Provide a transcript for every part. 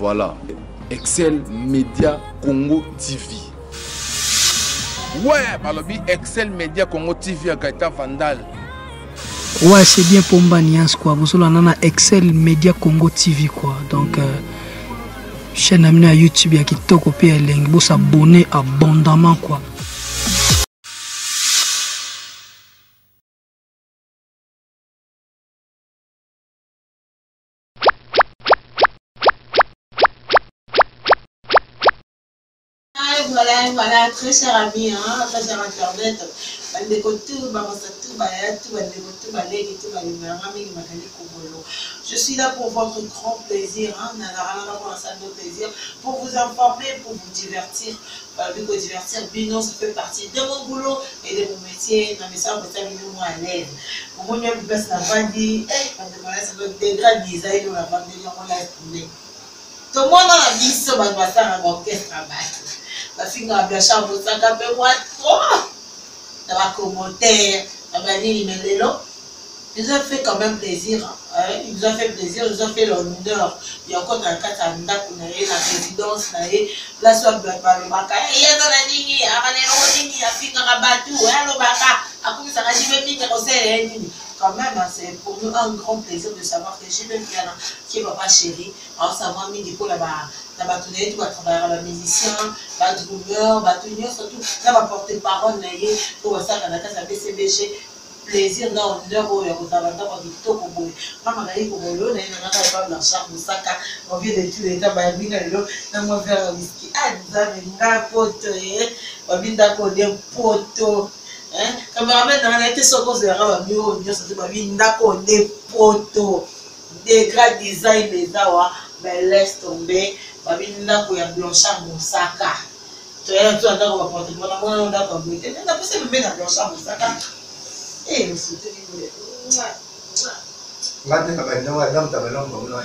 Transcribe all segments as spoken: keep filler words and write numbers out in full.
Voilà, Excel Media Congo T V. Ouais, balobi Excel Media Congo T V à Gaëtan Vandal. Ouais, c'est bien pour Mbanias quoi. Vous savez, on a Excel Media Congo T V quoi. Donc, euh, chaîne amie à YouTube, il y a qui toque au P L N. Vous s'abonner abondamment quoi. Voilà, voilà, très cher ami, hein, très cher internet. Je suis là pour votre grand plaisir, hein, plaisir, pour vous informer, pour vous divertir. Vu que divertir, Bino, ça fait partie de mon boulot et de mon métier. Non, mais ça, on peut faire moins à l'aise. Pour moi, je peux pas dit, ça doit dégrader, on a vendu, on l'a tourné. Tout le monde a dit ça, on va faire un orchestre à battre. La fille a bien chambre, ça a fait moi trop. Ça va commenter, ça va dire, mais là, ils ont fait quand même plaisir. Hein. Ils nous ont fait plaisir, ils ont fait l'honneur. Il y a encore un cas à la présidence, la soit de le Baka. Il y a dans la ligne, il y a la fille qui a battu, le Baka. Après, ça va dire, quand même, c'est pour nous un grand plaisir de savoir que j'ai même qui est papa chéri. Alors, ça va mis du coup là-bas. Tu vas travailler à la musicien, la drummer, surtout, ça va porter parole pour ça dans la case B C B G. Plaisir, non, honneur, vous avez d'abord du tout pour vous. Maman, il faut que vous ayez pas de l'argent, vous savez, on vient de tuer les tabacs, on va faire un whisky. Ah, vous avez un pote, on vient d'accord des poteaux. Quand vous avez dans l'été, ce que vous avez mieux, vous avez d'accord des poteaux, des grands designs, les awa, mais laisse tomber. Babinda ko ya Blanchard Moussaka. Tu es tout à l'heure on va porter mon amour d'accord. Mais tu n'as pas se mettre dans Blanchard Moussaka. Eh, le soutien de Maintenant, maintenant, madame, tu as maintenant comme là.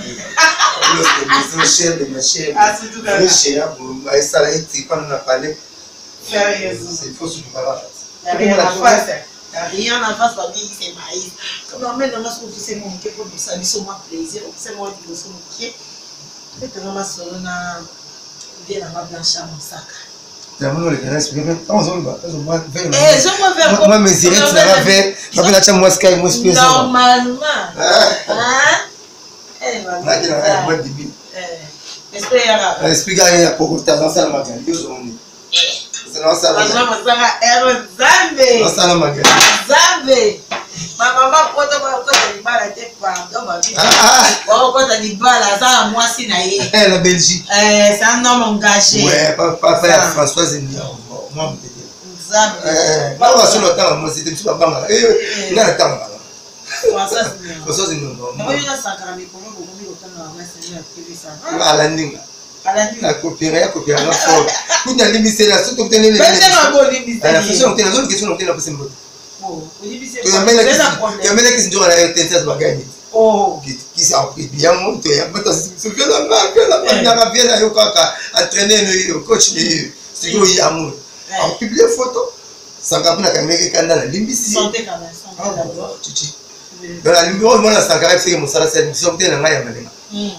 Le cher de ma chère. Ah, c'est tout à l'heure. Le cher, vous ça là, tu pas nous parler. Sérieusement. C'est faux sur le parage. Il n'y a rien à face. Il n'y a rien à face, la vie, c'est maïs. Comme on met dans la soupe, c'est mon pied pour nous, ça nous moi plaisir. C'est moi qui vous sommes pied. C'est que maman Solona vient à ma Blanchard Moussaka. Tu as mon le canal, c'est bien. On s'en va. Eh, je me vais. Moi, mes irènes, tu l'as fait. Je vais la moi Sky, moi Space. Normalement. Hein? Eh, maman. Là, tu as un bon débit. Eh, espère. Explique à rien pour que tu aies dans la magie. Dieu s'en est. C'est dans la magie. Maman, ça va être Zambé. Dans la magie. Zambé. Ma maman, quand on va au Libala, tu pardon, ma vie. Ah, quand on va au Libala, ça a moi si naïe. Eh, la Belgique. Eh, c'est un homme engagé. Ouais, papa, papa, François Zenia. Moi, je peux dire. Eh, pas voir sur le temps, moi, c'était tout pas bangal. Eh, il y a le temps. François Zenia. François Zenia. Moi, il y a cinq ans, mais comment vous voulez autant de la Seigneur qui vit ça? À la ligne. À la ligne. La copier, la copier, la faute. Tout dans l'émission, là, tout obtenir les. Mais c'est ma bonne émission. La question, on a une question, on a la possible. Oh, au début, c'est tu as même la question de la tête de gagner. Oh, qui s'est appris bien monté. Maintenant, c'est bien la marque, la marque, la bien la yoka, entraîner le coach, c'est que il y a amour. En publier photo, sans qu'après la caméra qui est dans la limbici. Santé quand même, santé d'abord. Chichi. Dans la limbici, on a sans caractère, c'est que mon salaire, c'est une santé dans la yamane.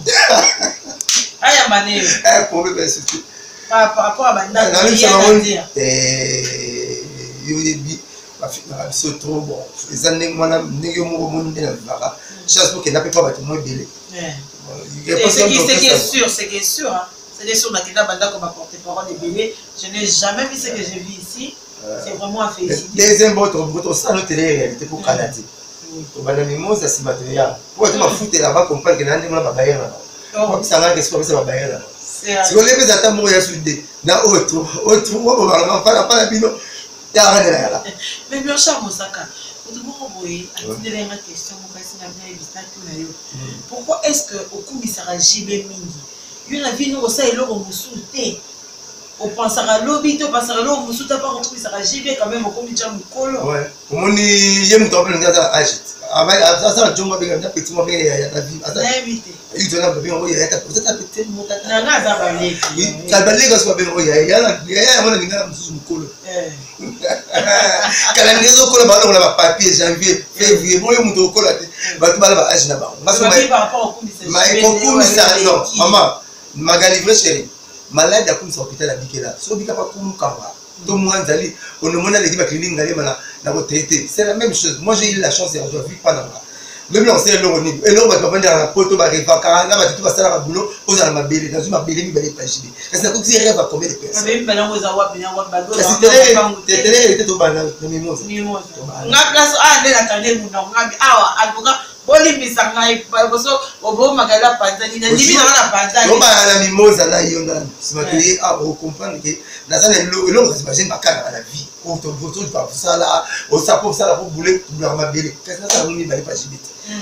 Ah, yamane. Eh, pour me faire surtout. Par rapport à Banda, il y a un dire. Eh, il c'est trop bon. Les années, moi, je suis chasse pour qu'il n'a pas battu moins belé. C'est qui est sûr, c'est qui est sûr. C'est sûr, dans le Banda qu'on va porter parole des bébés. Je n'ai jamais vu ce que j'ai vu ici. C'est vraiment à féliciter. Deuxième votre votre salon télé-réalité pour Canada. Pour Banamimo, ça c'est matériel. Pour tu m'as foutu là-bas, comprendre que n'importe quoi va bailler là. Ça va qu'est-ce que ça va bailler là. Si on les met à ta mourir sur des, dans autre, autre, on va pas pas la bino. Mais Blanchard Moussaka, question, pourquoi est-ce que au coup il sera J B Mingi? Il y a vie nous aussi et l'eau moussouté. On pensera lobby, on pensera l'eau moussouté pas au coup il sera J B quand même au coup il jam colo. Ouais. Comment ni yem top le gars agite. Avec ça ça jomba bien bien petit moi bien il y a la vie. Invité. Il donne bien il y a ta peut-être petit mot ta. Non non ça va aller. Il ça va aller que soit bien il y a il y a il y a mon ami là moussou colo. Eh. Calendrier colo ba on a papier janvier février moi je colo ba tu ba ba âge là-bas. Parce que par rapport au coup il mais au coup ça non maman Magali vrai chéri. Malade à comme ça hôpital à Bikela. So bika pas comme kamba. Tout le monde allait. On nous montre l'équipe clinique d'aller malade na retraité. C'est la même chose. Moi j'ai eu la chance de vivre pas là. Même là on sait le revenu. Et là on va vendre la poto ba revaka. Là va tout passer à la boulot. On a ma belle dans une ma belle mi belle page. Parce que c'est rêve à combien de personnes. Même pendant vous avoir bien avoir bateau. C'était télé était au banal de mimosa. Mimosa. Na place ah de la tande mu na ngabi awa aduka boli misanga ipaso obo magala panzani na libi na panzani. On va la mimosa là yona. C'est ma télé à comprendre que dans ça le l'homme s'imagine pas à la vie. Au ton photo tu pas ça là, au sapot ça là pour bouler pour ma belle. Qu'est-ce que ça on va pas jibiter.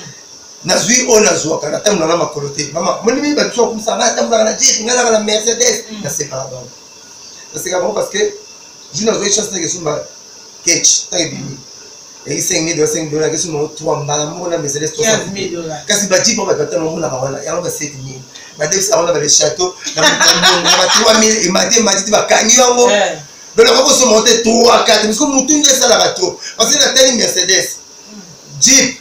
Nazui on azwa kana tamu na makolote. Mama, moni mi ba tso comme ça na tamu na jeep, ngala na Mercedes. Na c'est pas bon. C'est pas bon parce que je n'ai chance de que suma catch très bien. Et cinq mille dollars cinq dollars que suma trois mbala mo na Mercedes quinze mille dollars. Kasi ba jeep ba kata mo na bawala. Ya ba sept mille. Ba def ça on a le château na ba trois mille et mati mati ba kanyo yango. Donc on va se monter trois quatre parce que mutu ngesa la bato. Parce que na telle Mercedes. Jeep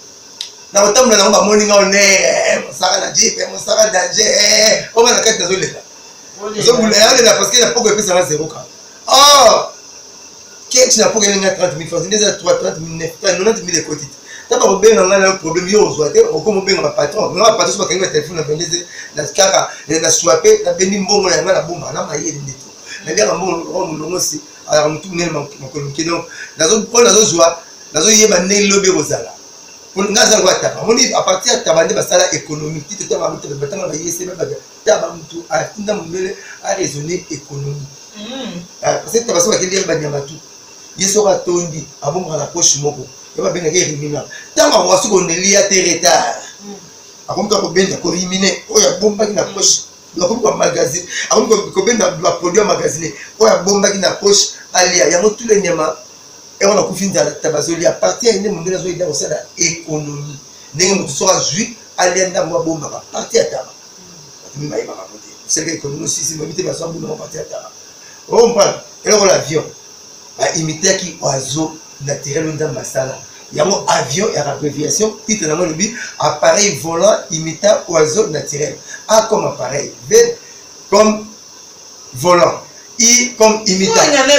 na otamula na ngoma morning on eh saka na jeep mo saka danger o bana kati nazo lela zo bula lela parce que na poko epesa na zéro ka oh ketch na poko na trente mille francs ndeza trois trente mille quatre-vingt-dix mille côté taba ko benga ngala problème yo ozwa te o ko mo benga ba patron na ba patron so ba kenga téléphone na vendeze na kaka na swapé na bendi mbongo na ngala bomba na mayele ndito na bien mbongo o mulongo si alors mutu ngel makolo donc nazo ko nazo zwa nazo yeba ne lobe kozala pour nous avoir taba on à partir de tabande basala économique tout temps ba mutu batanga ba yese ba taba mutu a tinda mbele a raisonner économie parce que taba so ba kili ba nyama tout yeso ka tondi abonga na poche moko ya ba benga ke rimina tanga wa suko nelia te retard akomka ko benda ko rimine oya bomba ki na poche la ko ba magazine akomka ko benda ba produit magazine oya bomba ki na poche alia yango tous les nyama. Et on a confié dans la tabazoli à partir de mon réseau dans l'économie. N'est-ce pas soit juif aller dans moi bomba partir à table. Tu m'as pas raconté. C'est l'économie aussi c'est m'inviter ma soeur pour partir à table. On parle et là l'avion a imité qui oiseau naturel dans ma salle. Il y a mon avion et abréviation titre dans le but appareil volant imitant oiseau naturel. A comme appareil, V comme volant. I comme imitant.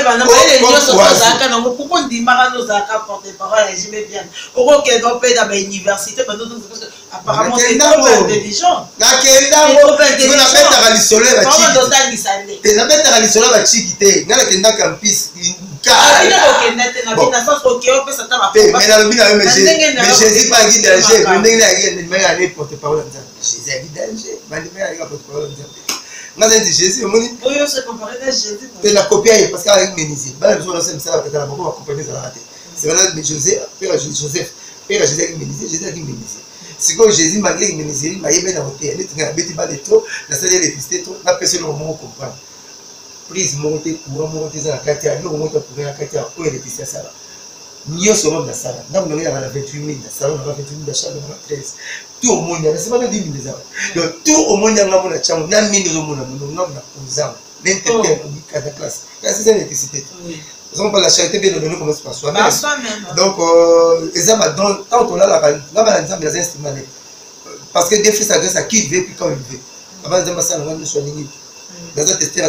Pourquoi on dit Marano Zaka porte-parole et j'y mets bien. Au roc est dans l'université, apparemment c'est trop intelligent. C'est trop intelligent. Comment doit-on dire ça? Tu n'as pas de solo à Chikite. N'a pas de campus. Ah, il y a aucun net. Il y a aucun sens. Ok, on peut s'attendre à faire. Mais dans le but, mais Jésus pas guide danger. Mais n'est pas guide porte-parole. Jésus a guide danger. Mais n'est pas guide porte-parole. Moi j'ai dit Jésus, mon dit. Oui, on se comparait à Jésus. Tu l'as copié parce qu'avec Ménisier. Bah, je vois ça, ça va être beaucoup accompagné ça la raté. C'est vraiment Joseph, Père Joseph, Père Jésus avec Ménisier, Jésus avec Ménisier. C'est que Jésus malgré Ménisier, il m'a bien inventé. Il était un petit bas de trop, la salle d'électricité trop, la personne au moment comprendre. Prise montée, courant monter dans la quartier, nous remonte pour la quartier où l'électricité ça là. Nous sommes dans la salle. Nous avons vingt-huit mille, la salle on a vingt-huit mille d'achat, on a treize. Tout au monde, c'est pas dix mille déjà. Donc tout au monde, on a mon achat, on a mille au monde, on a aux armes. L'internet, on dit qu'à la classe. C'est ça l'électricité. On parle de la charité bien donnée comme ça par soi-même. Donc, les armes, quand on a la valeur, on a les instruments. Parce que des fois, ça grâce à qui veut, puis quand il veut. Avant de ça, on va nous soigner. Dans un test,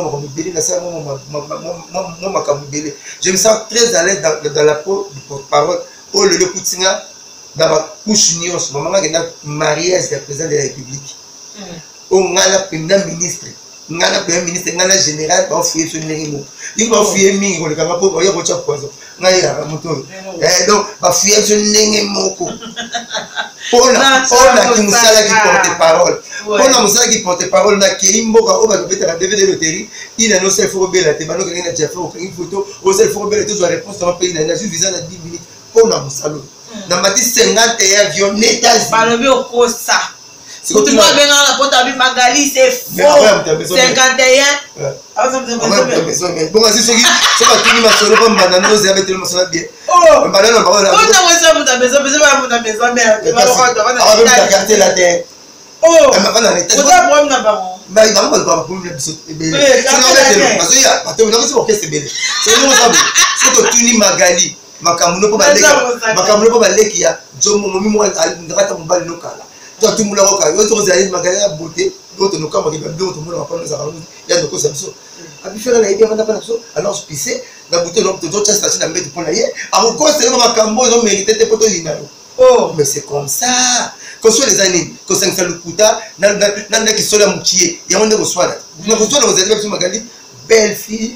je me sens très à l'aise dans, dans la peau du porte-parole. Oh, le Poutinga, dans ma couche nios, maman qui est mariage du président de la République. Oh, on a le ministre, on a le premier ministre, on a le général, on a fouillé sur le niveau. Il va fouiller mille, on a le poison, on a le poison. On a le moto. Donc, on a fouillé sur le niveau. On a qui nous porte-parole. On a Moussa qui porte-parole, on a qui Imboka, on va peut-être à D V D loterie, il a nos self rebelle à Tebano, il a déjà fait une photo, au self rebelle, tout soit réponse dans le pays, il a juste visé à dix minutes. On a Moussa l'eau. Dans ma dit cinquante et un avions n'états. Par le vieux Costa. Si tu vois bien la porte à Magali, c'est faux. cinquante et un. Ah, ça me besoin. Bon, c'est ce qui c'est pas tout le monde solo comme banane, nous avons tellement ça bien. Oh, banane on parle. On a besoin de besoin, besoin de besoin, mais on va regarder la terre. Oh, on a problème là-bas. Bah, il va pas avoir problème sur le bébé. C'est normal parce que y a parce que on a c'est c'est bébé. C'est nous ça. C'est que tu ni Magali, makamuno ko baleki, makamuno ko baleki ya, jomo momi mo ngata mo bali nokala. toi tout moula roka yo to zali magana beauté d'autres nous comme que d'autres moula pas nous avons il y a de causes abso abi faire na idée vanda pas abso alors je pissé na beauté donc d'autres station na mettre pour na ye à cause c'est ma cambo ils ont mérité te poto inalo oh mais c'est comme ça que soit les années que cinq cents lukuta na na na qui sont la mukié il y a on ne soit là nous reçoit dans les événements magali belle fille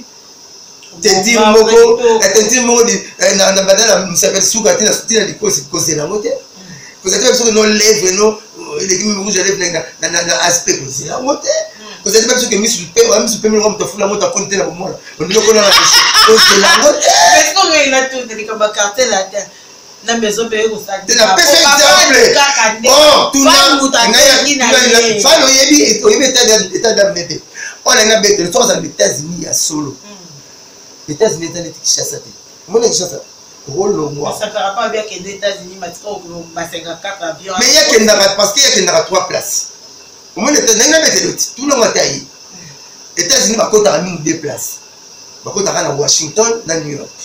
tenti moko tenti moko di na na badala m'appelle souka tina tina di cause cause la moté que ça veut dire que non lève non les qui me rouge lève na na na aspect cause la moté que ça veut dire que miss le père miss le père me te fula moto compter na moi on ne connaît pas cause la moté mais quand il a tout de comme cartel là na maison payer au sac de la pêche exemple oh tout na na fa lo yebi o yebi état état d'amnésie on a na bête les trois aux États-Unis à solo les États-Unis étant qui chasse ça mon est chasse rôle moi ça fera pas bien que les États-Unis mais quand on va cinquante-quatre avions mais il y a qu'il n'a parce qu'il y a qu'il n'a trois places au moins les États-Unis bête tout le monde taille États-Unis va compter à mille deux places va compter à Washington na New York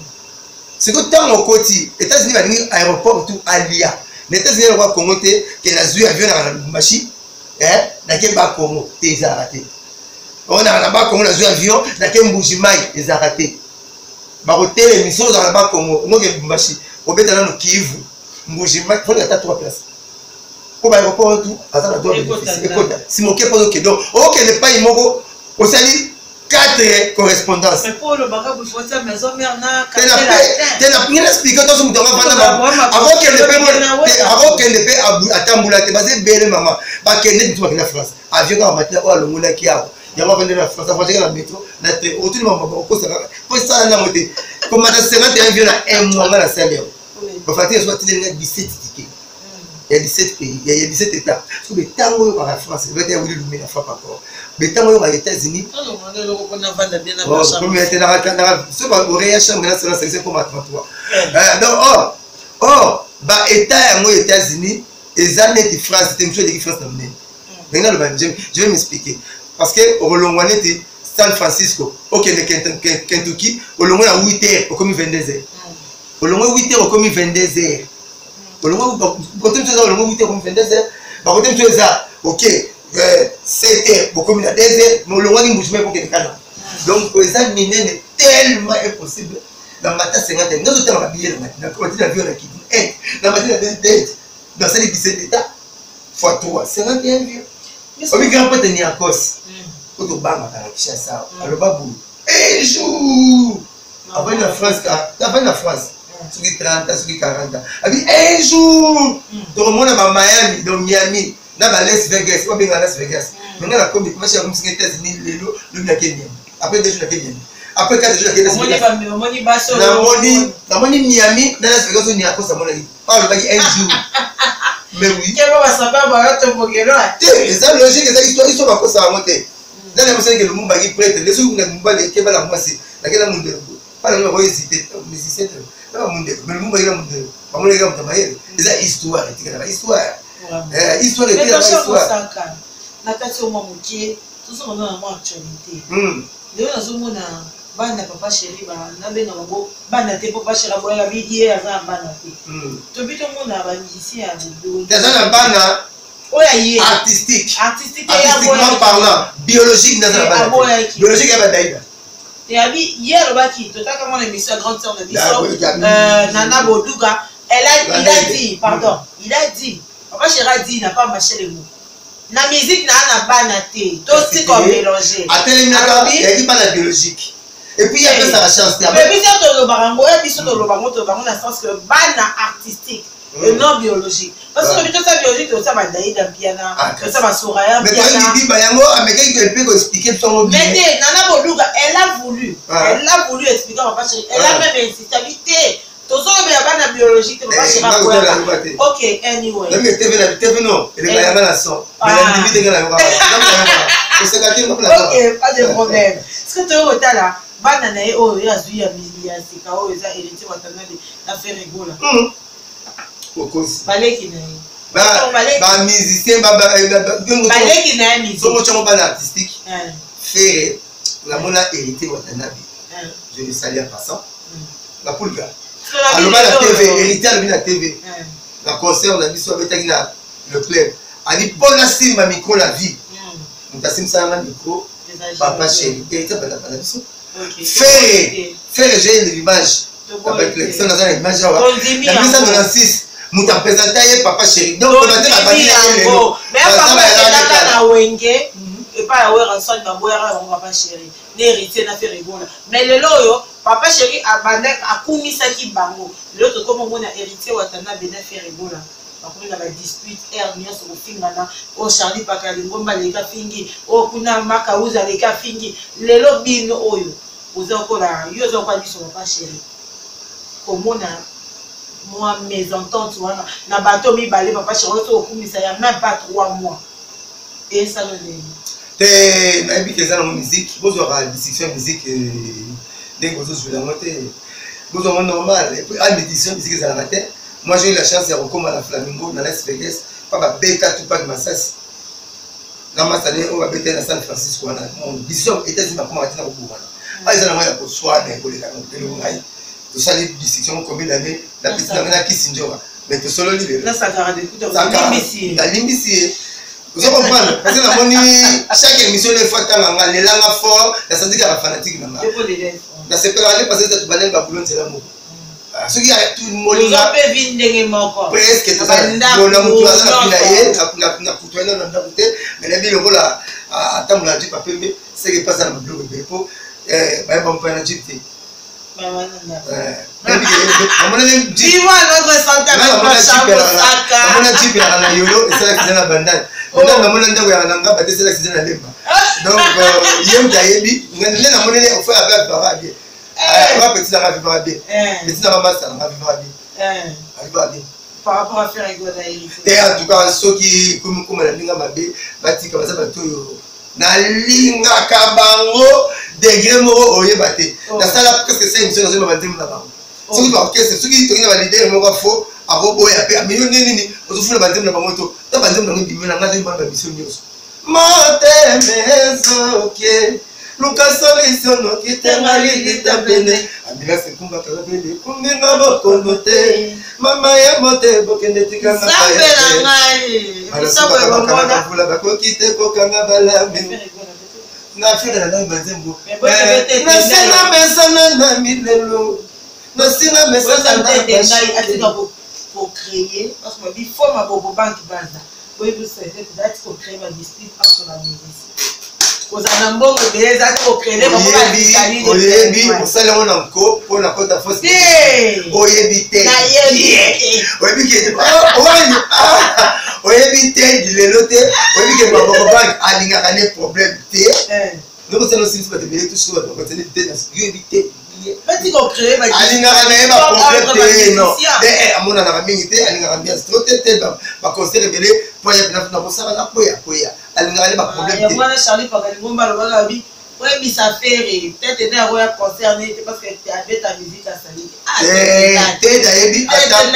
c'est que tant au côté États-Unis va venir aéroport tout alia les États-Unis va commenter que la zui avion na Lubumbashi hein na Kemba Congo t'es arrêté on a là-bas Congo la zui avion na Kembujimai les arrêté ba hôtel émission dans là-bas Congo on a Lubumbashi au bête dans le Kivu Mbujimai faut y avoir trois places pour aéroport tout attends la doit si mon kepo donc donc OK n'est pas imoko au sali quatre correspondances mais pour le bagage il faut ça maison mère na tu n'as rien expliqué toi sur ton avant qu'elle ne peut avant qu'elle ne peut atambula te basé belle maman ba qu'elle ne doit que la France avion quand matin au longona qui a il y a pas vendre la France avant que la métro na te autour maman ko ça pour ça na moté comme à cinquante et un avion na un mois na salaire pour faire soit il y a dix-sept tickets il y a dix-sept pays il y a dix-sept états sur le tango par la France il va y avoir le lumière pas encore mais tango aux États-Unis non non non on a vendu bien oh comme il était dans la canard ce va au réel chambre là c'est c'est comme à trente-trois donc oh oh bah état aux États-Unis et années de France c'est une chose de France d'amener maintenant je vais m'expliquer parce que au Longwane était San Francisco OK le Kentucky au Longwane à huit heures au comme vingt-deux heures au Longwane huit heures au comme vingt-deux heures au Longwane quand tu es au Longwane huit heures comme vingt-deux heures bah quand tu es ça OK sept heures au comme deux heures mais au Longwane il bouge même pour que tu cannes donc pour ça mine tellement impossible dans matin cinquante nous autres on va billet là maintenant quand tu as vu on a qui eh dans matin dans ces dix-sept états fois trois cinquante et un vieux au grand peut tenir en cause au to banga à Kinshasa alors babu un jour après la France après la France sur trente sur quarante abi un jour tout le monde à Miami dans Miami dans Las Vegas ou bien Las Vegas maintenant la comme comment c'est comme si États-Unis le le na Kenya après deux jours na Kenya après quatre jours na Kenya moni moni baso na moni na moni Miami dans Las Vegas on y a quoi ça mon ami pas le bagage un jour mais oui que va savoir ba to bogero c'est ça logique ça histoire histoire ba ko ça monter dans les monseigneur que le monde bagage prêtre les sous na mbale ke bala mwasi na kela munde pas le ko hésiter musicien na munde mais le monde bagage munde ba mo le ga mtamayele c'est histoire etika na histoire eh histoire etika na histoire na kati au mamukie tout ça on a en actualité hmm leo nazomona bana papa chéri ba na bena ngo bana te papa chéri ba ya bidie aza bana te to bito mona ba musicien ya bodo déjà na bana oya yé artistique artistique artistiquement parlant biologique na bana biologique ya badaida et abi hier ba ki to taka mon émission grande sœur de Biso euh Nana Boduga elle a il a dit pardon il a dit papa chéri a dit n'a pas marché les mots na musique na na bana te to si comme mélanger atelemaka ya ki bana biologique et puis il y a ça la chance mais puis ça to le barango et puis ça to le barango to barango na sens que bana artistique et non biologique parce que le ça biologique to ça ba daïda piano que ça ba soraya mais quand il dit ba yango ameka il peut expliquer son mais Nana Boduga elle a voulu elle a voulu expliquer papa chéri elle a même insisté habité to so be bana biologique to ba chéri OK anyway mais T V la T V non elle va yanga la son mais l'individu de la yanga c'est ça qui me plaît OK pas de problème ce que tu as là bana na o ya zui ya mili ya sika o eza héritier watana na faire rigola hum okosi baleki na ba ba musicien ba ba baleki na musique so mo chamo bana artistique faire la mona héritier watana je le salue en passant la poulga alors la T V héritier la T V la concert na biso betaki na le club. Ani pona simba micro la vie. Mutasim ça un micro. Papa chéri. Et ça bana bana biso. Faire faire j'ai l'image. Avec le ça dans l'image là. La mise en quatre-vingt-six. Muta présenter papa chéri. Donc on va dire la bani là. Mais papa là na wenge et pas avoir un son d'amboira on papa chéri. N'héritier na faire rigola. Mais le loyo papa chéri a bandek a kumisa ki bango. L'autre comme on a héritier watana bena faire rigola. Bakuna la dispute er nyonso kofingana o Charlie Pakali ngomba leka fingi o kuna makauza leka fingi lelo bino oyo ozokola yo zo kwa biso papa chéri komona moi mes ententes wana na bato mi balé papa chéri to okumisa ya même pas trois mois et ça le dit te na bi keza na musique bozo ra discussion musique des bozo jouer la montée bozo normal et puis à l'édition musique za la matin. Moi j'ai eu la chance de recommander à Flamingo dans Las Vegas, pas bêta tout pas de Massas. Dans ma année, on va bêter dans San Francisco. Mon vision était de ma commandité au Bourana. Ah, ils ont envoyé pour soi, mais pour les canons de l'Ouraï. Tout ça, les discussions, combien d'années, la petite amène à Kissinger. Mais tout solo libre. Là, ça a des coups de limbici. La limbici. Vous avez compris? Parce que la monnaie, chaque émission, les fois, les langues fortes, la santé qui est fanatique. Dans ce cas-là, parce que tu vas aller à Boulon, c'est l'amour. Ce qui a tout le monde là presque tout ça on a montré ça la pinaille na na kutoa na nda kute mais la bi le là attends la jipe pas mais c'est que passe dans le blog pour eh ba ba mpana jipe maman eh maman même jipe dis-moi notre santé maman jipe na na yolo et c'est la bandane on a maman nda ko ya nanga ba c'est la c'est na lemba donc yem tayebi ngene na monene au fait avec barabi ah petit ça va vivre bien petit ça va mal ça va vivre bien va vivre bien par rapport à faire rigoler et en tout cas ceux qui comme comme la linga mabe bati comme ça bato na linga kabango degré moko oyebate na sala presque cinq émissions dans ma bandem na bango ceux qui orchestre ceux qui tourner ba leader moko fo abo boya pe million nini ni ozofuna bandem na bango to ta bandem na ngi na ngati ba mission nyos motemezo ke Luka solution no kitengali litabene Amila sekumba kalabele kumbinga bokonote Mama ya mote bokende tikanga kaya Sambela ngai Sambela ngai Sambela bako kite kokanga balame Na fira na bazembo Na sina mesana na milelo Na sina mesana na ngai atika pour créer parce que il faut ma bobo bank banda Oui vous savez peut-être pour créer ma dispute entre la musique Ozana mbongo beleza ko créer ba ko oyebi oyebi osala ona nko pona kota force oyebi te oyebi ke oyebi oyebi te dilelo te oyebi ke ba ba bank alinga kane problème te no ko sala sinsi ba te bele tout sur ba ko tene te na oyebi te Petit ko créer ba alinga kane ba problème te non de amona na mingi te alinga kambia trop te te ba conseiller bele po ya na na bosala na po ya po ya alinga kane ba problème te moi Charlie Pakali ngomba lo ba bi ouais mais ça fait peut-être aider à voir concerné parce que tu as ta musique à salir eh te dayebi ata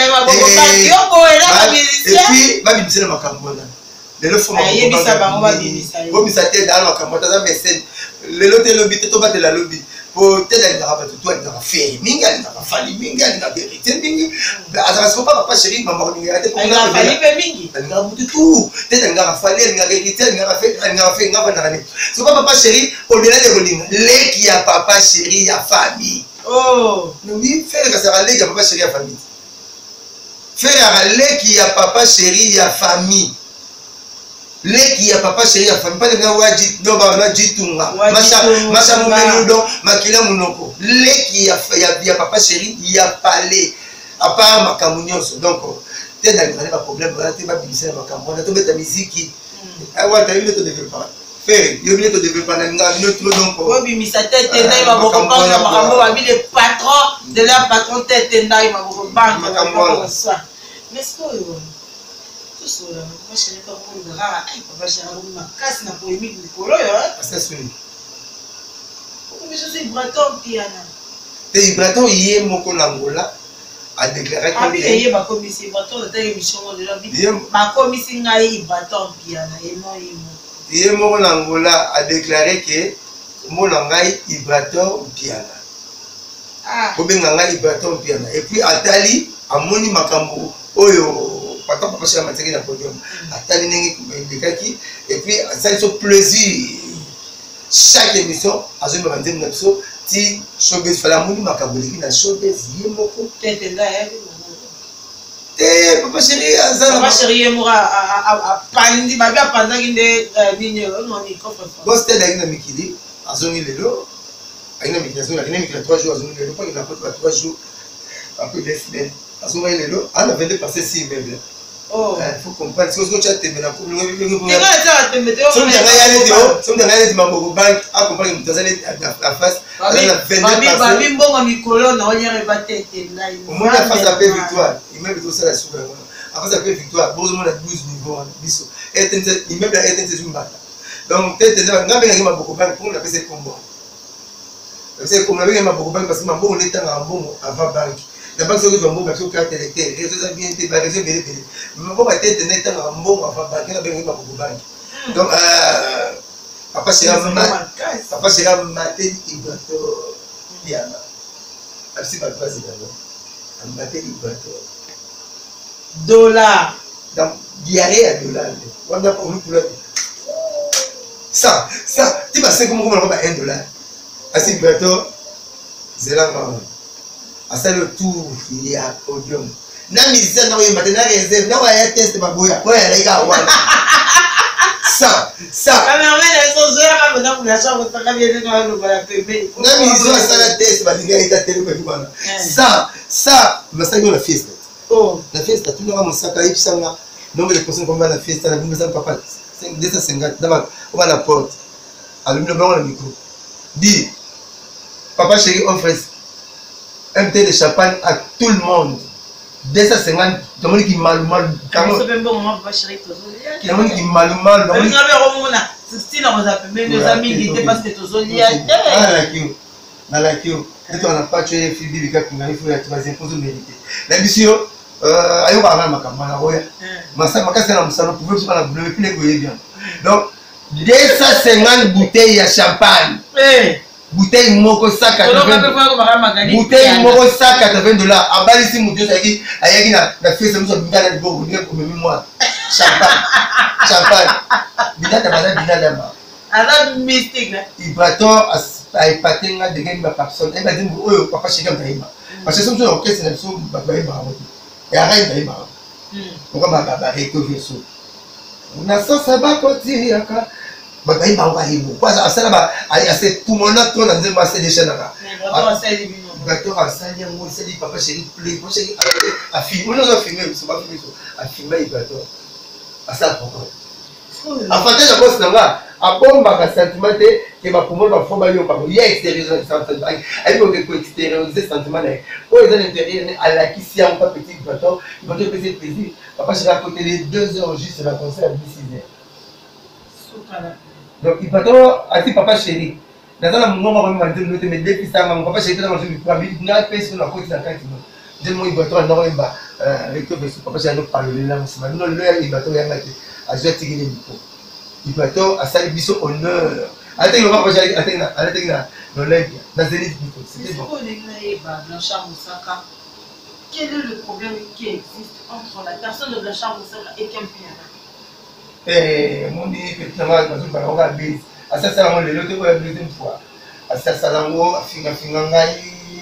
et puis ba bibisela makambo na lelo fo makambo ba bango ba bibisa bo misate dans makambo ta za mécène lelo te lobby te to ba te la lobby pour te la ngara ba to to ngara fait minga ngara fali minga ngara vérité mingi azaba se pas papa chéri mama ko ngara te ko ngara fali pe mingi ngara butu tout te ngara fali ngara vérité ngara fait ngara fait ngara na ne c'est pas papa chéri au delà de rolinga leki ya papa chéri ya famille oh nous oui faire que ça leki ya papa chéri ya famille faire leki ya papa chéri ya famille leki ya papa chéri ya famille pas de waji do ba na jitunga masha masha mumelu do makila munoko leki ya ya papa chéri ya palais à part makamunyoso donc te dans les problèmes là te ba bibisa makamu na to beta musique ah ouais t'as eu le to développer faire yo bien to développer na nga no trop donc ko bimisa tete ndai ba boko banga makambo ba bi le patron de leur patron tete ndai ba boko banga makambo ça mais ce que Sola, moi je n'ai pas beaucoup de rare. Aïe, papa, j'ai un ma casse, n'a pas émis du polo, hein. C'est ça, oui. Mais je suis Braton, Piana. Et Braton, il est mon Angola, a déclaré que. Ah, il y a ma commission, Braton, de émission de la vie. Ma commission, il y a Braton, Piana, et non, il est mon Angola, a déclaré que mon Angaï, il Braton, Piana. Ah. Comme un Angaï, Braton, Piana. Et puis, Atali, a moni Makambo, Oyo. Papa papa chez la matière dans podium. Attali nengi ndekaki et puis ça c'est plaisir. Chaque émission a joué ma deuxième émission ti showbiz fala muni makaboliki na showbiz yemoko tete nda ya eh papa chéri azala papa chéri yemora a pandi babi a pandaki nde nini non ni coffre boss tete avec na mikili azongi lelo aina mikili azongi aina mikili trois jours azongi lelo pas il a pas trois jours après deux semaines azongi lelo on a vendu passer six mille. Oh, il faut comprendre. Si vous avez été là pour le monde, vous avez été là. Si vous avez été là, si vous avez été là, vous avez été là. Vous avez été là. La face, vous avez été là. Vous avez été là. Vous avez été là. Vous avez été là. Victoire. Il m'a dit ça la soupe. Après ça fait victoire. Vous avez douze niveaux. Il m'a dit ça. Donc, vous avez été là. Vous avez été là. Vous avez été là. Vous avez été là. Vous avez été là. Vous avez été là. Vous avez été là. Vous avez été là. Avant banque. La banque se fait un carte électorale, les réseaux bien été basés, mais bon, ma tête n'est pas un bon, enfin, banque, la banque, beaucoup banque. Donc, papa, c'est un mat, papa, c'est un maté, il doit être Diana. Absolument pas, c'est un maté, il doit être dollar. Donc, diarrhée à dollar. On a pour nous pour la ça, ça, tu vas sais comment on va un dollar. Assez bientôt, c'est là, à le tour il y a podium na musicien na yemba na réserve na ya test baboya boya la ga wana ça ça caméraman ils sont zéro na pour la chambre ça ka bien na no ba pembe na musicien ça la test ba dinga ita tele ko bana ça ça mais ça la fiesta oh la fiesta tu na musaka ipsanga nombre de personnes comme la fiesta na bimba papa deux cent cinquante d'abord on va la porte allume le ballon le micro dit papa chéri on fait un thé de champagne à tout le monde. deux cent cinquante, tout le monde qui mal mal. Tout le monde qui mal mal. Tout le monde qui mal donc deux cent cinquante bouteilles de champagne. Bouteille moko sac à bouteille moko sac à vingt dollars. À bas ici, mon Dieu, ça dit, ayagi na na fête, nous sommes bien bon, vous venez pour me moi. Champagne, champagne. Bina ta bana bina dama. Alors mystique là. Il bateau à épater nga de gagne ma personne. Elle m'a dit, oh papa chéri comme taïma. Parce que sommes au caisse, nous sommes babaï ba. Et arrête taïma. Pourquoi ma babaï que je suis. On a ça ça va continuer aka. Babaï ba wa hibo. Kwa ça là assez tout mon autre on a dit moi c'est des chaînes là. Bateau à ça il moi c'est dit papa chéri play papa chéri a filmer on a filmé c'est pas filmé a filmé il bateau à ça pourquoi en fait la bosse là a bomba ka sentiment que va pour moi va faut bailler pas il y a extérieur sentiment elle veut que extérioriser sentiment là au dans l'intérieur à la qui si on pas petit bateau il va te faire plaisir papa chéri à côté les deux heures juste la concert à dix-six heures donc il bateau a dit papa chéri dans la moment où on m'a dit mais depuis ça mon papa chéri dans le jeu pas il n'a pas sur la côte de la carte de moi il bateau non il va avec le papa chéri nous parler là mais non le il bateau il a a joué tirer les micros il bateau a sali biso honneur attends il va pas chéri attends attends là l'Olympia dans Zénith c'était bon Blanchard Moussaka quel est le problème qui existe entre la personne de Blanchard Moussaka et Kempiana eh mon dit que tu vas passer par la base à ça ça le l'autre fois la deuxième fois à ça ça lango finga finga ngai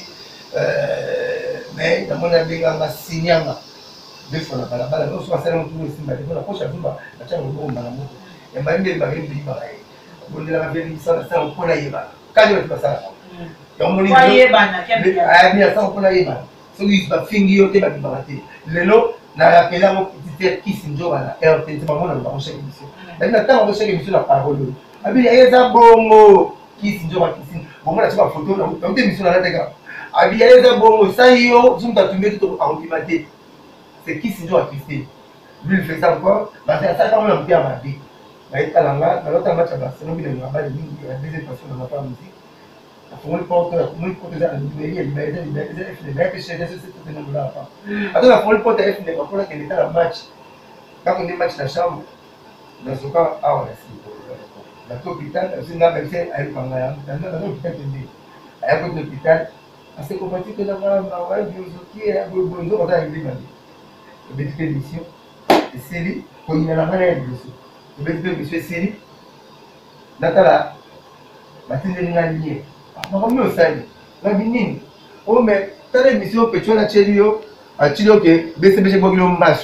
euh mais dans mon avis nga signanga deux fois la bala bala on soit ça on trouve ici mais la prochaine fois la tiens on bomba la moto et même bien bien bien pareil on dit la vérité ça ça on connaît pas quand il va ça et on dit ah bien ça on connaît pas celui qui va fingi yote ba bimate lelo na rappelé mon petit frère qui s'injo bana et on était pas mon dans chaque émission là na temps on chaque émission la parole abi yeza bongo qui s'injo ba qui s'in bongo la tu photo na on était émission là tega abi yeza bongo ça yo zum ta tumé tout en climaté c'est qui s'injo a Christine lui il fait ça encore bah c'est ça quand même bien ma vie bah il kalanga na l'autre match là c'est non bien na ba ni la deuxième passion dans la musique pour le porte pour le porte dans le libérer libérer libérer les mecs chez les c'est non là pas attends pour le porte F n'est pas pour que l'état la match quand on est match la chambre dans ce cas ah ouais c'est la hôpital c'est là même c'est elle quand là dans l'hôpital de à côté de l'hôpital assez compatible que là va ouais biozoki et bonjour on a une ligne de mission esili koyina na ngana ya liboso tobeti mpe biso esili natala batindeli nga lie makomi osali ngabi nini o me tala émission petio na tieli yo atili yo ke besebese ebwakeli yo mbasu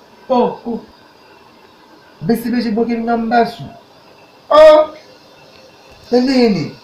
besebese ebwakeli nga mbasu na ndenge nini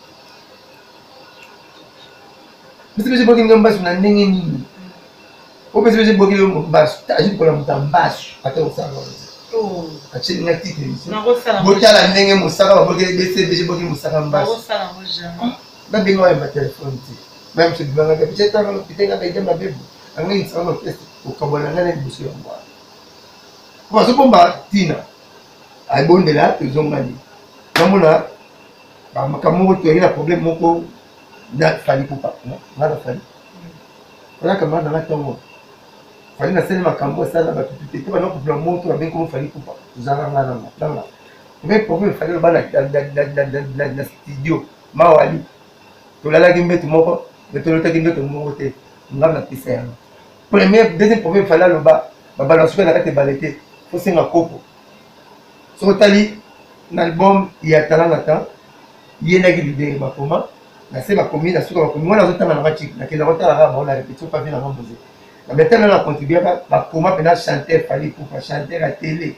besebese ebwakeli nga mbasu na ndenge nini o besebese ebwakeli yo mbasu aji kola moto ya mbasu ata osala atili nga titre émission botala ndenge mosaka babwakeli besebese ebwakeli mosaka mbasu babenga wayemba telefone te même se bibanga ka peut-être dans peut-être avec des mabébou anga insana no test ko kabona ngana liboso ya mwa ko so bomba tina ay bondela tozongani namona ba makamoko to ina problème moko na fali kupa na fali wala kama na tongo fali na sele makambo sana ba tutite te ba no problème moto ba benko fali kupa tozanga ngana ngana mais problème fali ba na na studio mawali tolalaki mbetu moko mais tolotaki ndoto moko te ngam na pisa yango premier deuxième problème fallait aloba babalansuka na kati ebale te fosenga kopo soki otali na album ya talent na temps ye naki lidere bakoma na se bakomi na suka bakomi wana azotanga na matiki nakendaka otalaka bao na répétition pavi na mamboze na betana na contribuaka bakoma mpena chanteur fali kupa chanteur ya télé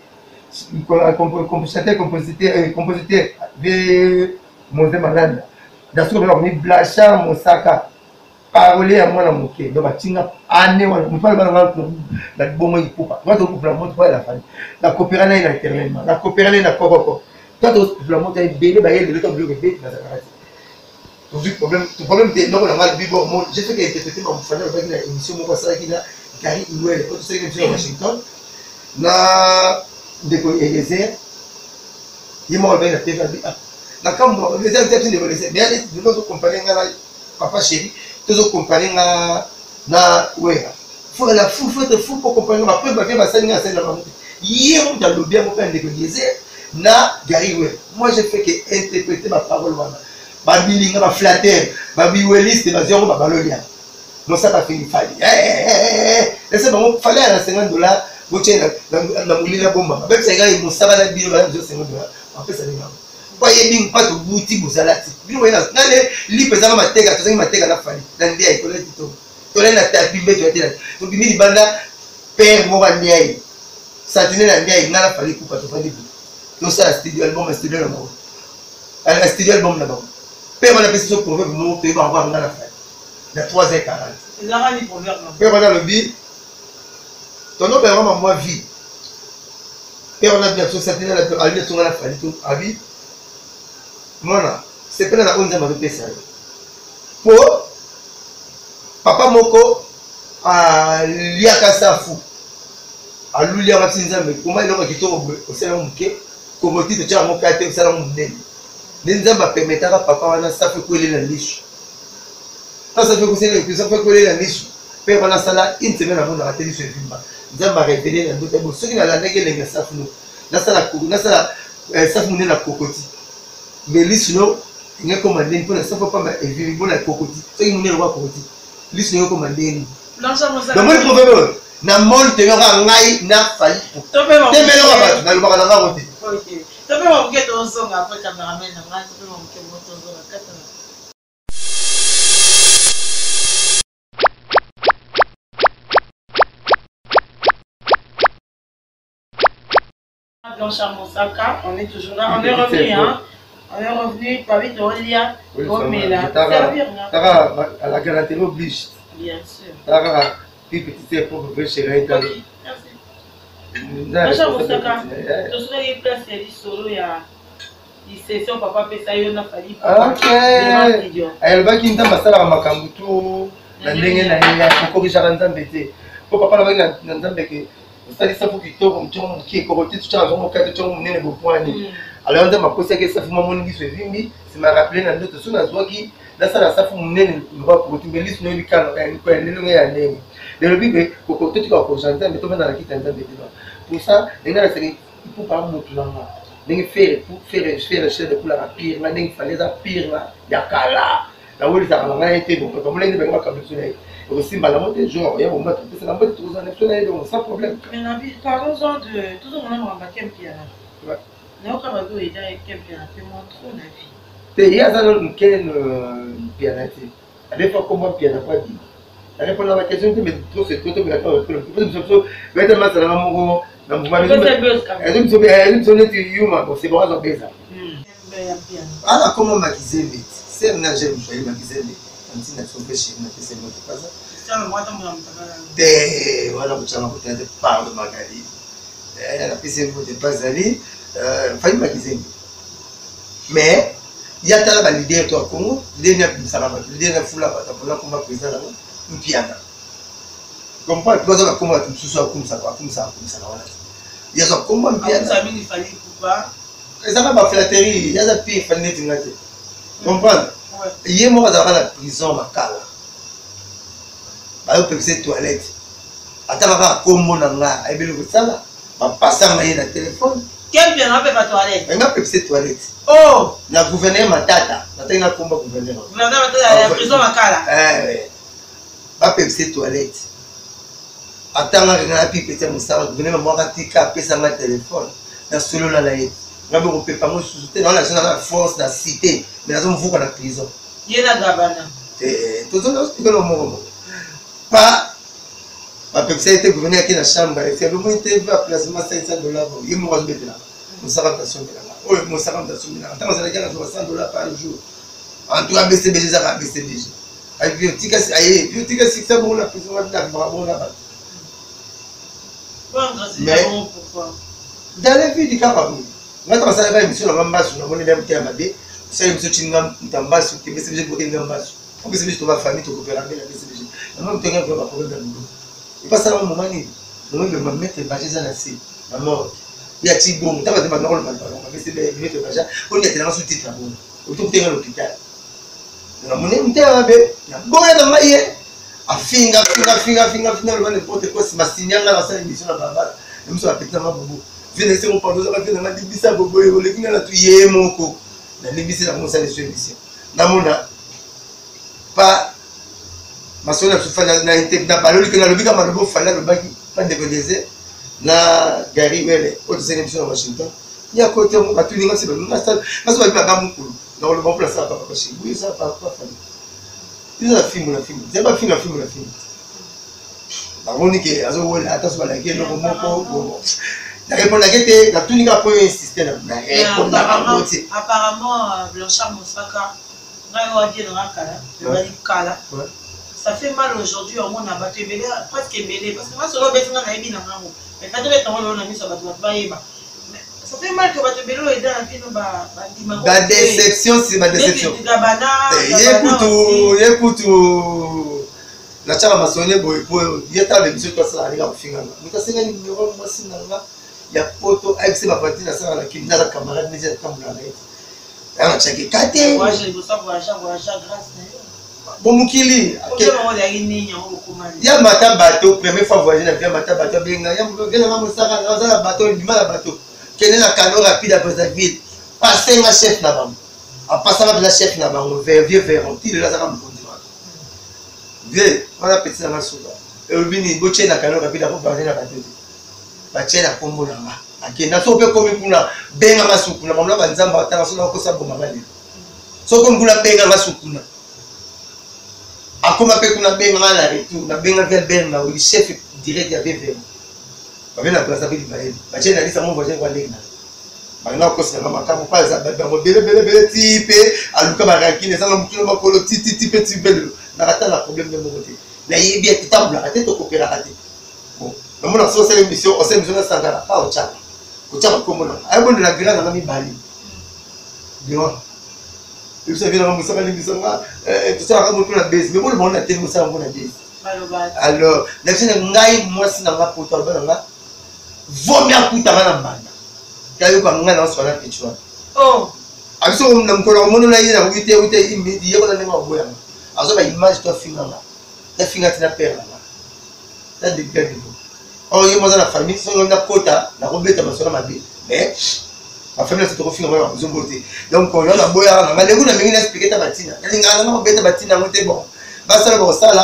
chanteur compositeur compositeur ve Mose Malanda dasuka bela komi Blasha Mosaka parole ya mwana moke donc batinga ane wana mfano bana ngalo na bomo ikupa wato kupla moto pa la fani la coopérer na ina éternellement la coopérer na kokoko tato kupla moto ebele ba yele leto bloqué bête na zakarati donc le problème le problème c'est non la mal bibo moi j'ai fait que interpréter mon frère avec la émission moko ça qui na Gary Iwele autre c'est que à Washington na deko Eliezer yimo ba na T V ah na kambo les acteurs de Eliezer bien nous nous comparer ngala papa chéri toujours comparer na na ouais faut la fou faut te fou pour comparer ma preuve va faire ça ni à celle là hier on a le bien mon père de Eliezer na Gary Iwele moi j'ai fait que interpréter ma parole wana ba bilinga ba flatter ba biweliste ba zéro ba balolia non ça pas fini fali eh eh c'est bon fallait à cinquante dollars boche na na mulila bomba même ça gars mo saba na bilo ba cinquante dollars après ça les pas yebi pas to buti bozalati bino wena ngale lipe zama mateka to zangi mateka na fali na ndia ikola tito to na tapi mbeto ya tela to bini banda père mo ba ndia satine na ndia ngala fali kupa to fali to ça studio album studio na mo ala studio album na ba père on a fait ce proverbe mo to ba ba ngala fali na trois heures quarante la rani proverbe père on a le bi ton nom père vraiment moi vie père on a bien so satine na ali to ngala fali to abi mona c'est pas la onze ma pesa po papa moko a liaka safu a lulia ba sinzambe kuma iloko kitoko osela muke ko tito cha mo kate osela mu ndeni nzamba permetaka papa wana safu ko elela lishu sasa fe ko sele ko safu ko elela lishu pe wana sala une semaine avant na télé sur film nzamba révélé na ndoto bo soki na la ndenge lenga safu no na sala ko na sala safu na kokoti mais lisino il est commandé pour la seule fois pas évidemment bon la cocoti c'est une monnaie roi cocoti lisino commandé non ça moi ça donc moi le problème na monde te yora ngai na fali te melo ba na lo ba na ngoti OK to pe mo ke to so nga après cameraman na ngai to pe mo ke mo to so na kata Blanchard Mosaka, on est toujours là, on est revenu hein. On est revenu, pas vite, on y a, comme là. À la garantie oblige. Bien sûr. Tara, puis petit pour vous chérir. Merci. Blanchard Mosaka, je serai les places et solo il y a une session papa pesa yo na fali. OK. Elle va qui ndamba sala makambutu na ndenge na ya ko risha nzambe te. Po papa la na nzambe ke ça ça pour kitoko mchongo qui kokoti tucha ngo kati chongo munene bopwani. Alors on a posé que ça fait mon monde qui se vimbi, c'est m'a rappelé dans notre sous la zoaki, là ça la ça fait mon nez le va pour tu me lis no bikano en ko en le ya neme. De le bibe ko ko tu ko chanter mais to dans la kitanda de pour ça, les gars c'est il faut pas monter là. Ningi faire pour faire faire le chef de pour la pire, mais ningi fallait ça pire là, ya kala. La où ça va été bon comme les ben ka comme soleil. aussi malamu te genre ya bomba tout ça la mode tout ça n'est pas sans problème. Mais Nabi, parlons-en de tout ce qu'on a remarqué un piano. Ouais. Non, quand on a été avec un piano, c'est moins trop la vie. Il y a ça dans quel piano à l'époque comment piano pas dit. La réponse à la question mais trop c'est trop mais attends peut être mais tellement ça la maman na mbuma mais elle me sauve elle me sauve tu yuma bon c'est bon ça pesa. Ah comment Makizembe c'est un agent joyeux Makizembe anti na sauver chez na c'est moi pas ça. Ça moi dans mon de voilà vous savez peut-être parle de Magali. Elle a pissé vous de pas aller euh failli Makizembe. Mais il y a tellement de leaders toi Congo, leader na ça va leader na fula ba ta pour combat président là. Mpiana. Comprends pas ça comment tout ça comme ça comme ça comme ça voilà. Il y a ça comment Mpiana. Ça il fallait pourquoi. Ça va pas flatterie, il y a ça pire fallait te ngate. Comprends? Il y a moi dans la prison makala. Ba yo pepse toilette. Attends va comme na nga, ai belo ça là. Ba passer ma na téléphone. Quel bien on peut pas toilette. On a pepse toilette. Oh, na gouverneur Matata, na tena combat gouverneur. Gouverneur Matata la prison makala. Eh. Pas pepse toilette. Attends, on a pu péter mon sac. Venez me voir à tika, pesa ma téléphone. Dans ce lot là là. On ne peut pas me soutenir. On a la force, la cité, mais nous sommes dans la prison. Il y a la gabana. Et tout le monde est moment. Pas. Ma pepse était gouverneur qui dans la chambre. Et c'est le moment où il va placer cinq cents dollars. Il me rend là. Mon sac de somme là. Oh, mon sac de somme là. Attends, ça regarde soixante dollars par jour. En tout cas, B C B G, ça va B C B G. Et puis, tu as dit que tu as dit que bon la prison va être bon là-bas. Mais dans la vie du Cameroun, maintenant ça va émission la base sur le même thème abé, ça émission chingam tamba sur T B C B G pour une base. Pour B C B G tu vas famille tu coopérer avec la B C B G. Maintenant tu as un problème dans le boulot. Il passe à un moment ni, nous le mettre bager ça là c'est la mort. Il y a Tibon, tu vas te mettre dans le ballon, B C B G mettre bager, on y a tellement sous titre bon. Autour de l'hôpital. Na mone mtabe na boya na maye afinga finga finga finga finga le n'importe quoi si masinyanga na sa émission na baba na mso apeta mabubu vile c'est mon pardon ça va faire na dibisa bobo le kinga na tuye moko na libisi na monsa les émission na mona pas masona sufanya na inte na baloli kinga lobika malobo fala le baki pas de belize na gari wele autre c'est émission na Washington il y a côté mon batuli ngasi ba ngasa ngasa ba ba mukulu. Non, le bon place ça pas possible. Oui, ça pas pas famille. Il a film la film. C'est pas film la film la film. La monique azo wala attention la gueule le moko. La réponse la gueule la tunika pour insister là. La réponse apparemment apparemment Blanchard Moussaka ngai wa dire rakala, le bali kala. Ça fait mal aujourd'hui au monde à battre belé presque belé parce que moi solo betinga na ebi na ngango. Mais quand tu es dans le nami ça va te baïba. Ça fait mal que votre bélo est dans la vie, nous va dire. La déception, c'est ma déception. Écoute, écoute, la chama masonné, il y a tant de musique comme ça, il y a un film. Nous avons un numéro, moi, c'est là. Il y a photo, avec ses parties, la salle, qui n'a la camarade, mais il y a comme la lettre. On a checké quatre. Moi, je vais savoir, savoir, grâce. Bon, Moukili. Il y a un bateau, première fois voyager, il y a un bateau, il y a un bateau, il y a un bateau. Quel est le canot rapide à Brazzaville? Passer un chef là-bas. En passant avec la chef là-bas, on va vieux faire un petit de la zara me conduira. Vieux, on a petit dans la soupe. Et au bini, go tient un canot rapide à pour parler la bateau. Ba tient un combo là-bas. Ok, na so pe comme pour na benga masuku na mamla banzamba atanga ko sa bomba bali. So comme kuna benga masuku na. Akoma pe kuna benga na retour, na benga vers benga, le chef direct ya vers. Avec la place avec Ibrahim. Bah tiens, allez ça mon voisin va aller. Maintenant que c'est maman quand pas ça, bah belle belle belle type, à Luka Barakine, ça m'a kilo makolo titi type type belle. Na rata la problème de mon côté. Na y bien table la tête au coopérer raté. Bon, mais mon asso c'est l'émission, on s'est mis sur Sangara, pas au chat. Au chat comme on a. Ay bon de la grande na mi Bali. Bien. Et vous savez dans mon salle l'émission là, tout ça comme on la base, mais bon le monde a tellement ça on a dit. Alors, la personne ngai moi si na nga poto ba nga vomi akutanga na mbanda kayo ka nga na so na pichwa oh abiso na mkola mono na yina wite wite imidi yeko na nenga boya azo ba image to finga nga ta finga tina pera nga ta de gadi oh yemo na famille so na kota na robeta masona mabe mais ma famille c'est trop finga ba zombote donc on na boya nga lego na mingi na expliquer ta batina linga na robeta batina ngote bon ba sala ba sala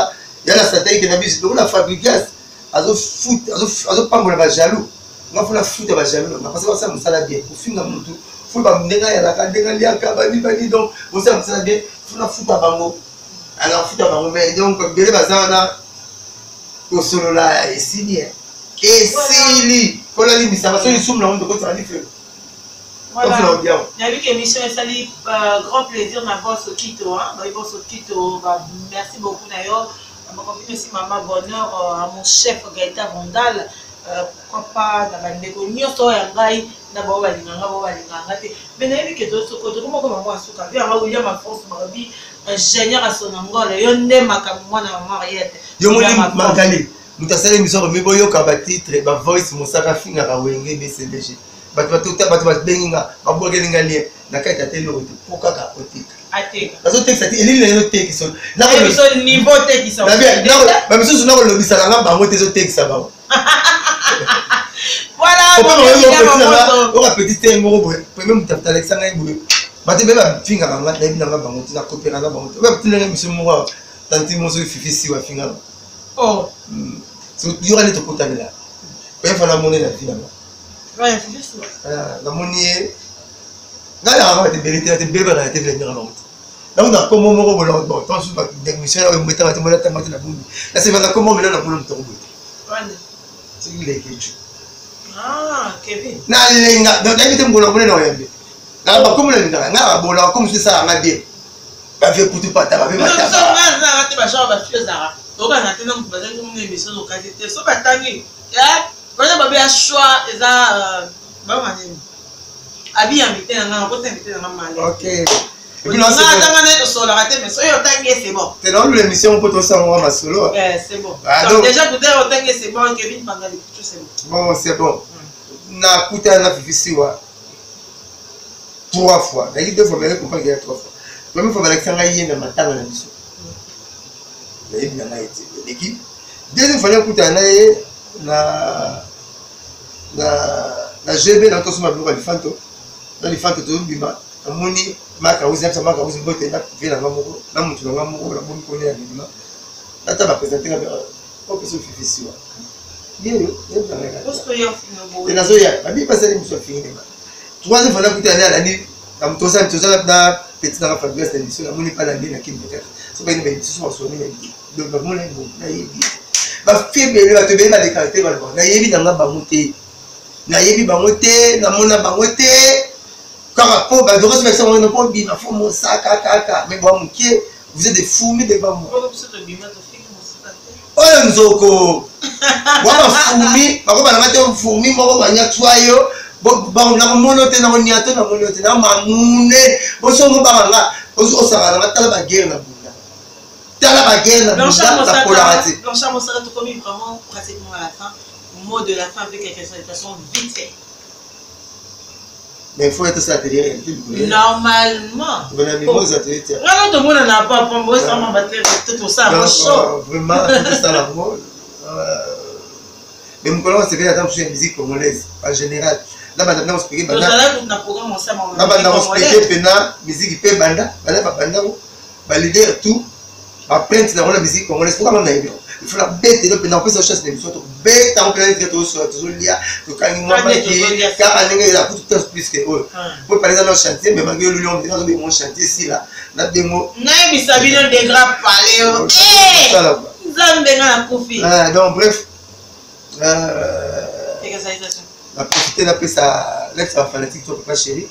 Il y a la stratégie qui n'a pas vu la fabrication. Azo foot, azo pas mon jaloux. On va la foot à jaloux. On va passer ça, on s'en a bien. Au fin de tout, faut pas me négayer la carte, négayer la carte, bani bani donc, on s'en a bien. Faut la foot à bango. Alors foot à bango, mais donc bébé bazana, au solo là, et signé, et signé. Quand la ligne ça va sur les somme là, on doit faire différent. Voilà. Il y a vu que l'émission est salie, grand plaisir na boss au Quito, hein, dans les boss au Quito. Merci beaucoup d'ailleurs. Merci maman bonheur à mon chef Gaëtan Vondal. Pourquoi pas dans la négociation sur un gars d'abord va l'inganga va l'inganga mais n'a vu que d'autres côtés comment comment moi souka bien va William ma force ma vie ingénieur à son angle yo ndema comme moi na mariette yo moni magali mutasale misoro miboyo ka ba titre ba voice musaka finga ka wenge B C B G bato bato bato bato benga babogelinga lie na kaita telo poka ka otika ate azo texte ati elile no texte so na ko so niveau texte so na bien na ba miso na ko lobisa nga bango te zo texte ba voilà on a petit terme premier mutafuta Alexandre Ngwe bato be ba finga nga na bina nga bango tina kopera nga bango ba tina miso mo tanti mo so fifisi wa finga oh so yora ne to kotanela pe fa na mona na finanga ouais fifisi ah na moni nga la va te vérité te bébé na te venir na honte donc na comme mo ko bolon bon tant sur de mission o mo ta mo ta mo ta na bundi la se va comme mo na mo to bundi ouais c'est il est quelque ah Kevin na lenga donc invite mo na mo na oyambe na ba comme le nga nga bola comme c'est ça nga bien ba fait pour tout pas ta ba fait ba ta ça nga na te ba genre ba fio zara donc na te na mo ba za mo émission no qualité so ba tangi ya ba ba ba choix eza ba manene abi invité na nga ko invité na nga OK et puis là c'est bon na na to solo raté mais so yo tangi c'est bon c'est dans l'émission pour toi ça on va solo ouais c'est bon donc déjà pour dire tangi c'est bon Kevin Bangali tout c'est bon bon c'est bon na kuta na fifisi wa trois fois na deux fois mais comprendre qu'il y a trois fois première fois Alexandre yé na matanga na biso na yé na été l'équipe deuxième fois na kuta na yé na na na G B na to suma buka lifanto na lifanto to bima amoni maka uzi na maka uzi bote na vela ngamoko na mutu na ngamoko na bomi ko ne ya bima na ta ba présenter na ko peso fifisi wa bien yo na nga parce que yo fino bo et na zo ya ba bi passer l'émission finie ba troisième fois na kuta na la ni na mtosa mtosa na petit na Fabrice na émission na moni pas la ni na kim peut-être so ba ni ba émission so so ni donc ba mona ngo na yebi ba febe ba te be ba les caractères ba na yebi na nga ba moté na yebi ba moté na mona ba moté car pour ba de reste ça on ne pas bien faut mon sac kaka mais bon qui vous êtes des fous mais devant moi oh nzoko wa fumi ba ko ba na mate fumi mo ba nya twayo ba na mono te na nya to na mono te na mamune bo so mo ba nga o so sara na tala ba guerre na bunda tala ba guerre na bunda la polarité Blanchard Monsara tout comme vraiment pratiquement à la fin mot de la fin avec quelques salutations vite fait. mais il faut être ça derrière normalement on a mis aux athlètes non tout le monde n'a pas pour moi ça m'a battu tout ça chaud vraiment tout ça la mode mais mon collègue c'est bien attendre sur la musique congolaise en général là maintenant on explique banda na programme ensemble là maintenant on explique pena musique pe banda banda banda ba leader tout ba prendre dans la musique congolaise pourquoi on a eu il faut la bête et le pena on peut se chercher des choses bête on peut être tout sur tout lia to quand moi pas qui car on est là pour tout plus que eux pour par exemple chantier mais malgré le lion dans mon chantier ici là na démo na bisabino de grave paleo eh zambe na kofi ah donc bref euh exercice la profiter la paix ça l'ex fanatique toi papa chéri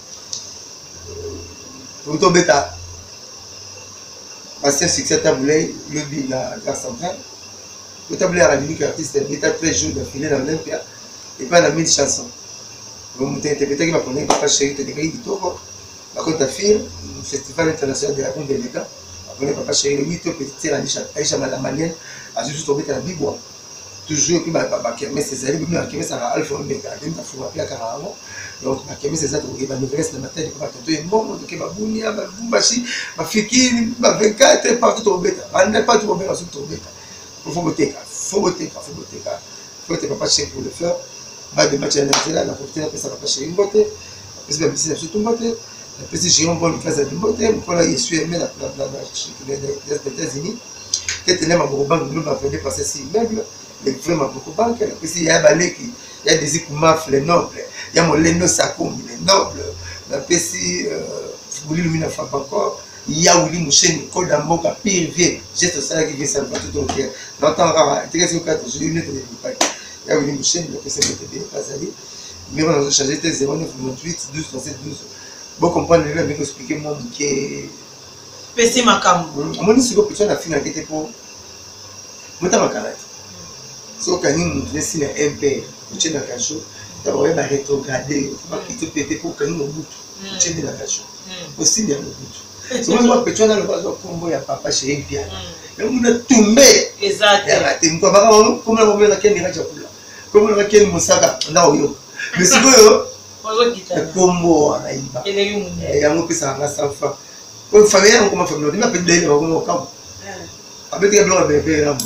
pour tomber ta ancien succès taboulé le bi la gare centrale le taboulé à la musique artiste était très jeune d'affilée dans l'Olympia et pas la mille chansons donc tu interprété qui va prendre papa chéri te décrit du toko la côte d'affaires festival international de la Conde de l'État après papa chéri le huit petit Aïcha Aïcha madame Malienne a juste tombé dans la bibois toujours puis bah bah qui mais c'est allé bien qui mais ça a alpha omega qui m'a fait appeler carrément donc bah qui mais c'est ça donc il va nous reste le matin comme tout est bon donc il va bounia bah bumbashi bah fiki bah vingt-quatre partout au bêta on n'est pas tout au bêta sur tout bêta faut botter faut botter faut botter faut te papa chéri pour le faire bah de match là la profiter après ça papa chéri botter parce que c'est surtout botter la petite giron bonne classe de botter pour là il suis aimé la la la des États-Unis qui tenait ma banque, nous m'avons fait passer six meubles, les vrais ma banque, puis il y a Baleki, il y a des Ikoumaf, les nobles, il y a mon Leno Sakoum, les nobles, la P C, vous voulez le faire encore, il y a Willy Mouchen, Code d'Amboka, pire vieux, geste ça qui vient ça, tout au clair. L'entend rare, il y a quatre jours, une lettre de détail. Il y a Willy Mouchen, le P C m'était bien, pas allé. Mais on a changé, c'était zéro neuf huit douze trente-sept douze. Bon, comprendre, il m'a expliqué mon bouquet. P C Makam. Moi, je suis petit, on a fini à quitter pour. Moi, je suis malade. Si on a un signe M P, tu es dans le cachot, tu vas rétrograder, tu vas quitter péter pour que nous nous bout. Tu es dans le cachot. Aussi, il y a le bout. Si moi, je suis dans le cachot, comme il y a papa chez M P. Mais on a tombé. Exact. Il y a raté. Comme on a remis la quête, il y a comme on a quête, mon sac, là où mais si vous combo à Naïba, et à mon petit sans fa. Comme famille, on commence à faire des appels d'ailleurs au camp. Avec les blancs, bébé, là.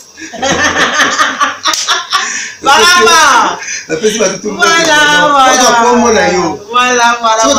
Voilà! La petite va tout le monde. Voilà, voilà. Voilà, voilà.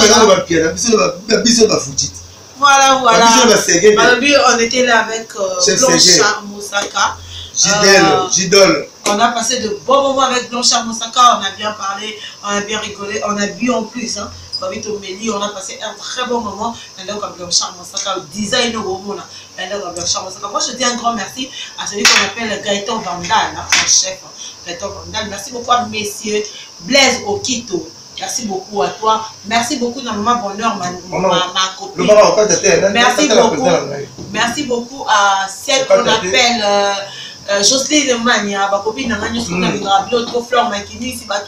Voilà, voilà. On était là avec Blanchard Moussaka. Gidel, Gidol. On a passé de bons moments avec Blanchard Moussaka, on a bien parlé, on a bien rigolé, on a bu en plus. Hein. Babito Méli, on a passé un très bon moment. Maintenant, comme Blanchard Moussaka, le design au moment. Maintenant, comme Blanchard Moussaka. Moi, je dis un grand merci à celui qu'on appelle Gaëtan Vandal, hein, mon chef. Gaëtan Vandal. Merci beaucoup à messieurs Blaise Okito. Merci beaucoup à toi. Merci beaucoup dans Maman Bonheur, ma, ma, ma copine. Merci beaucoup. Merci beaucoup à celle qu'on appelle euh, euh, Jocelyne Mania, ma copine. Fleur Makini, si tout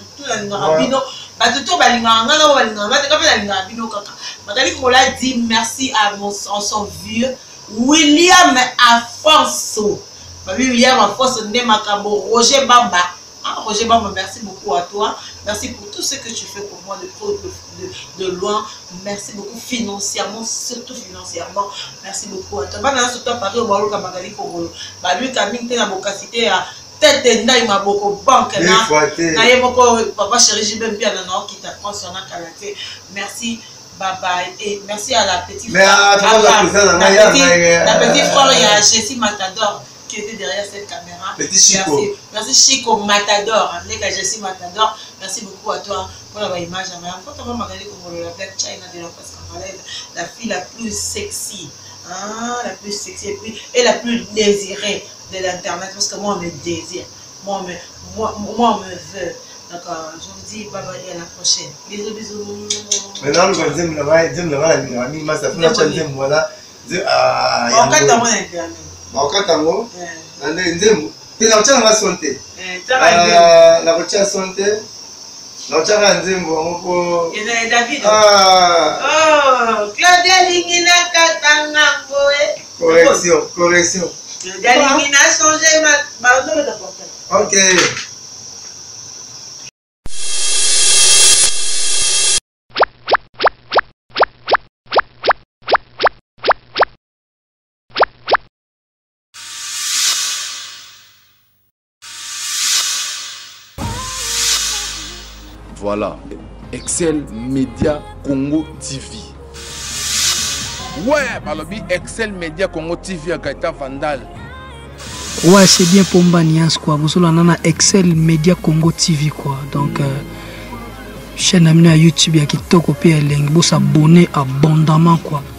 dit merci à mon son vieux William Afonso. William Afonso, Roger Bamba. Roger Bamba, merci beaucoup à toi. Merci pour tout ce que tu fais pour moi de, de, de loin. Merci beaucoup financièrement, surtout financièrement. Merci beaucoup à toi. Bah, surtout à Paris, au Maroc, à Magali Kogolo. Bah, lui, Camille, t'es dans mon capacité à tête et naï, ma beaucoup banque. Naïe, beaucoup, papa chéri, j'ai même bien un an qui t'apprend sur un karaté. Merci. Bye bye. Et merci à la petite frère. La petite frère, il y a Jessie Matador qui était derrière cette caméra. Petit Chico. Merci, merci Chico Matador. Jessie Matador. Merci beaucoup à toi pour la image. Quand on va regarder comme la Black China de la presse congolaise, la fille la plus sexy, hein, la plus sexy et, puis, et la plus désirée de l'internet, parce que moi on me désire, moi on me, moi, moi, on me veut. Donc euh, je vous dis bye bye et à la prochaine. Bisous bisous. Maintenant nous allons dire la dire la la mi masa funa chanze mwana ah ya. Wakati mwa internet. Wakati mwa. Na nzembo. Tena uchanga sonte. Eh, tanga la kocha sonte. Na uchanga nzembo ngoko. Ina David. Ah. Oh, Claudia Lingina katanga ngoe. Correction, correction. Claudia Lingina changé ma ma nom de portable. OK. Voilà, Excel Media Congo T V. Ouais, balobi Excel Media Congo T V à Gaëtan Vandal. Ouais, c'est bien pour Mbanias quoi. Vous savez, on a Excel Media Congo T V quoi. Donc, euh, chaîne à YouTube, il y a qui toko P L N, vous s'abonner abondamment quoi.